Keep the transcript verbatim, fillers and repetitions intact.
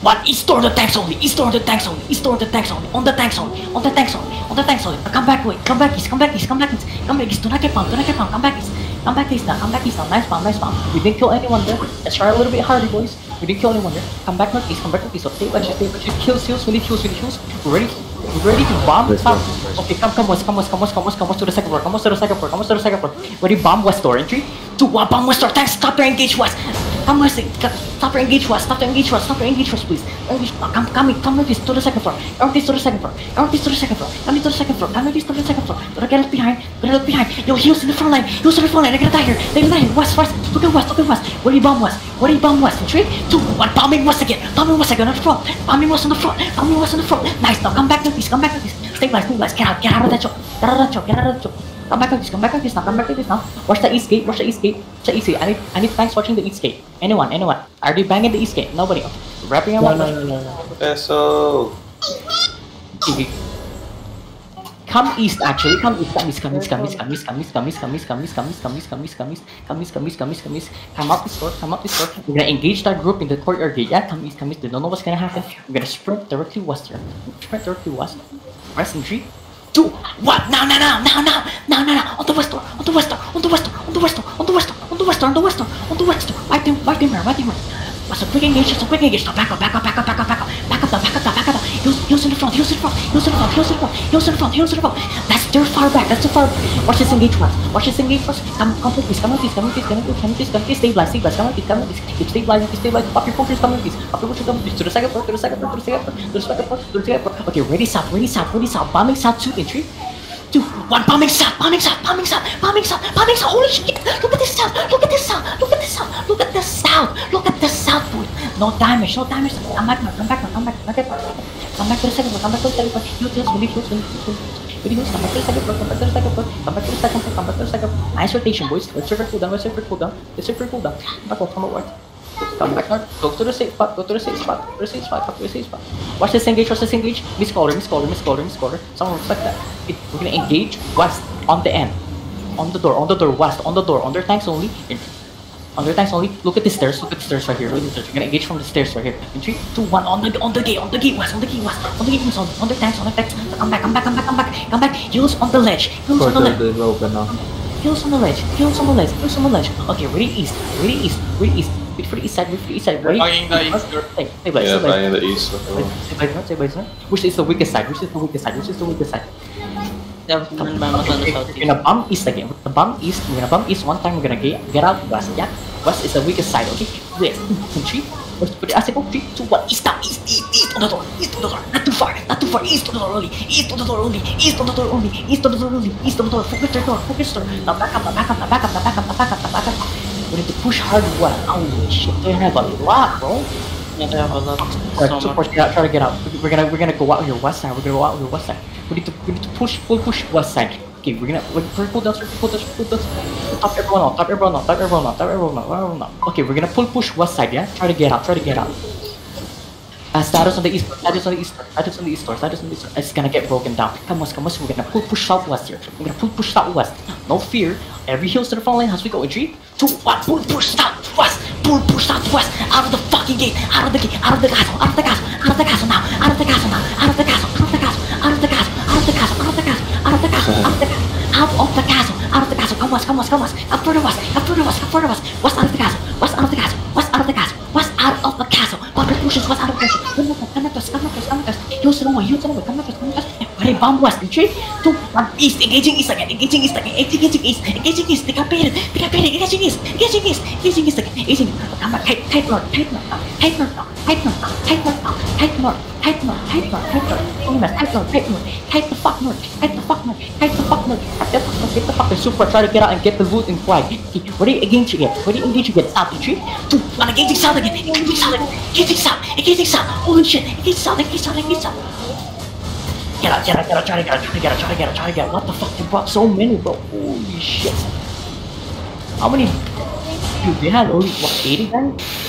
one, east door the tanks only, east door the tanks only, east door the tanks only, on the tanks only, on the tanks only, on the tanks only. Come back, wait, come back east, come back east, come back east, come back east. Do not get bombed, do not get bombed. Come back east, come back east now, come back east now. Nice bomb, nice bomb. We didn't kill anyone there. Let's try a little bit harder, boys. We didn't kill anyone there. Come back northeast, come back northeast. So stay legit, stay legit. Kills, kills, we need kills, we need kills. We're ready. We're ready to bomb. Stop. Okay, come, come west, come west, come west, come west, come west to the second floor, come west to the second floor, come west to the second floor. Ready, bomb west door. Entry. Two, one, bomb west door. Tanks, stop there, engage west. Come west, stop there, engage west, stop there, engage west, stop there, engage west, please. Engage, come, come, come northeast to the second floor. Northeast to the second floor. Northeast to the second floor. Come to the second floor. Come northeast to the second floor. Don't get left behind. Don't get left behind. Yo, heals in the front line. Heals in the front line. They're gonna die here. They're gonna die here. West, west. Look at west. Look at west. Where do you bomb west? Where do you bomb west? Three, two, one. Bombing west again. Bombing west again on the front. Bombing west on the front. Bombing west on the front. Nice. Now come back northeast. Come back northeast. Stabilize. Stabilize. Get out. Get out of that choke. Get out of that choke. Get out of that choke. Come back northeast. Come back northeast now. Come back northeast now. Watch the east gate. Watch the east gate. Watch the east gate. I need. I need tanks watching the east gate. Anyone. Anyone. Are they banging the east gate? Nobody. Wrapping them up. No, no, no, no. Eso. Come east actually, come east, come east, come east, come east, come east, come east, come east, come east, come east, come east, come east, come east, come east, come east, come east, come east, come east, come up this door, come up this door. We're gonna engage that group in the courtyard gate. Yeah, come east, come east. They don't know what's gonna happen. We're gonna sprint directly west here. Sprint directly west. West in three, two, one. Now, now, now, now, now, now, now, now. On the west door, on the west door, on the west door, on the west door, on the west door, on the west door, on the west door, on the west door. Wipe them, wipe them, wipe them. What's a quick engage? It's a quick engage. Now back up, back up, back up, back up, back up, back up, back up, back up. Heels, heels in the front, heels in the front, heels in the front, heels in the front, heels in the front, heels in the front. That's their far back. That's the far. Watch this engage first. Watch this engage first. Come, come with this. Come with this. Come with this. Come with this. Come with this. Come with this. Stabilize. Stabilize. Come with this. Come with this. Keep stabilizing. Keep stabilizing. Pop your pushers. Come with this. Pop your pushers. Come with this. To the second floor. To the second floor. To the second floor. To the second floor. To the second floor. Okay, ready south. Ready south. Ready south. Bombing south. Two in three, two, one. Bombing south. Bombing south. Bombing south. Bombing south. Bombing south. Holy shit! Look at this south. Look at this south. Look at this south. Look at this south. Look at this south, boy. No damage. No damage. Come back now. Come back now. Come back. Come back. Come back to the second floor. Come back to the second floor. Heal, heals. Really heals. Really heals. Really heals. Come back to the second floor. Come back to the second floor. Come back to the second floor. Come back to the second floor. Nice rotation, boys. Let's serve for cooldown. Let's serve for cooldown. Let's serve for cooldown. Come back. Come back. Come back north. Go to the safe spot. Go to the safe spot. Go to the safe spot. Go to the safe spot. Watch this engage. Watch this engage. Miss caller. Miss caller. Miss caller. Miss caller. Someone respect that. It, we're gonna engage west on the end. On the door. On the door. West. On the door. On their tanks only. In, on their tanks only. Look at the stairs. Look at the stairs right here. Look at the stairs. We're gonna engage from the stairs right here. In three, two, one. On the on the gate. On the gate west. On the gate west. On the gate west. On, on their tanks. On their tanks. Come back. Come back. Come back. Come back. Come back. Heals on the ledge. Heals on the ledge. Heals on the ledge. Heals on the ledge. Heals on the ledge. Okay. Ready east. Ready east. Ready east. Wait for the east side. Wait for the east side. Ready? Banging the east. Stay. Stay by. Yeah, Stay by. banging the east. Stay by. Stay by. Stay by. Which is the weakest side? Which is the weakest side? Which is the weakest side? Yeah, man, man, on the We're southeast. gonna bump east again. We're gonna bump east. We're gonna bump east one time. We're gonna get get out west. Yeah, west is the weakest side. Okay, west. In three. Let's put it. I say go three, two, one. East down. East, east, east on the door. East on the door. Not too far. Not too far. East on the door only. East on the door only. East on the door only. East on the door only. East on the door. Focus your door. Focus your door. Now back up. Now back up. Now back up. Now back up. Now back up. Now back up. We need to push hard west. Oh shit! They have a lot, bro. Yeah, they have a lot. Alright, So so much. push, get out, try to get out. We're gonna we're gonna go out your west side. We're gonna go out your west side. We need to we need to push full push west side. Okay, we're gonna we're gonna pull down, pull down, pull down. Top everyone out, top everyone out, top everyone out, top everyone out, everyone out. Okay, we're gonna pull push west side. Yeah, try to get out, try to get out. Uh, status on the east, status on the east, status on the east, status on the east. It's gonna get broken down. Come west, come west. We're gonna pull push southwest here. We're gonna pull push southwest. No fear. Every heals to the front line as we go. In three, two, one. Pull push southwest. Pull push southwest. Out of the fucking gate. Out of the gate. Out of the castle. Out of the castle. Out of the castle now. Out of the castle now. Out of the castle. Out of the castle. Out of the castle. Out of the castle. Out of the castle. Out of the castle. Out of the castle. Out of the castle. Out of the castle. Come west. Come west. Come west. Up further west. Up further west. Up further west. West out of the castle. West out of the castle. West out of the castle. West out of the castle. Public pushes west out of the castle. Come with us. Come with us. Come with us. Come with us. Use the one. Use the one. Come with us. Come with us. Ready, bomb west. In three, two, one. East. Engaging east again. Engaging east again. Engaging east. Engaging east. They got baited. They got baited. Engaging east. Engaging east. Engaging east again. Engaging. Come back. Tight, tight north. Tight north. Tight north. Tight north. Tight north. Tight north. Tight north. Tight north. Tight north. Tight north. Tight north. Tight north. Tight the fuck north. Tight the fuck north. Tight the fuck north. Tight the fuck north. Get the fucking super. Try to get out and get the loot and flag. Ready? Engage again. Ready? Engage again. South. In three, two, one. Engaging south again. Engaging south again. Engaging south. Engaging south. Holy shit. Engaging south. Engaging south. Engaging south. Get out, get out, get out, try to get out, try to get out, try to get out, try to get out. What the fuck? They brought so many, bro. Holy shit. How many? Dude, they had only, what, eighty guys?